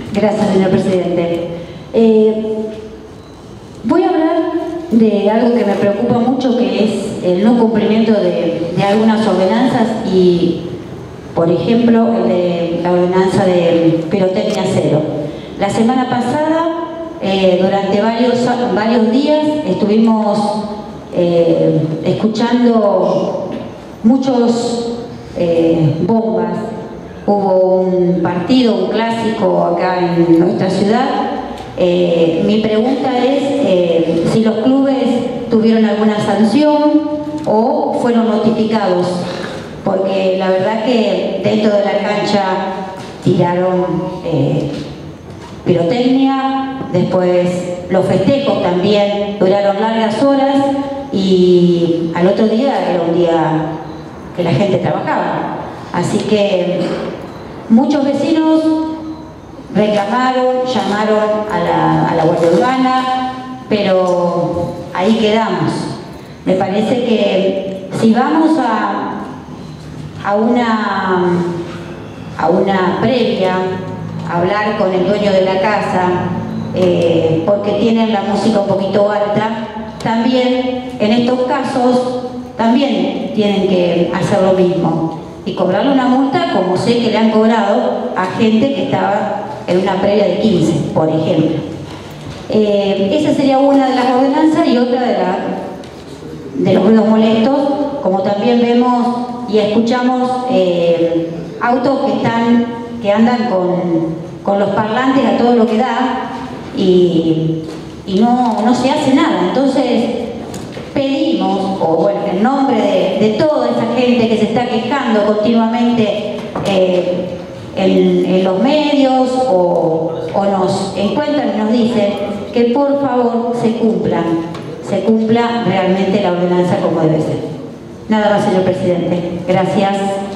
Gracias, señor presidente. Voy a hablar de algo que me preocupa mucho, que es el no cumplimiento de algunas ordenanzas y, por ejemplo, la ordenanza de pirotecnia cero. La semana pasada, durante varios días, estuvimos escuchando muchos bombas. Hubo un partido, un clásico acá en nuestra ciudad. Mi pregunta es si los clubes tuvieron alguna sanción o fueron notificados, porque la verdad que dentro de la cancha tiraron pirotecnia, después los festejos también duraron largas horas y al otro día era un día que la gente trabajaba. Así que muchos vecinos reclamaron, llamaron a la Guardia Urbana, pero ahí quedamos. Me parece que si vamos a una previa, a hablar con el dueño de la casa, porque tienen la música un poquito alta, también en estos casos también tienen que hacer lo mismo y cobrarle una multa, como sé que le han cobrado a gente que estaba en una previa de 15, por ejemplo. Esa sería una de las ordenanzas, y otra de los ruidos molestos, como también vemos y escuchamos autos que andan con los parlantes a todo lo que da y no se hace nada. Entonces pedimos, o bueno, en nombre de toda esa gente que se está quejando continuamente en los medios o nos encuentran y nos dicen, que por favor se cumpla realmente la ordenanza como debe ser. Nada más, señor presidente. Gracias.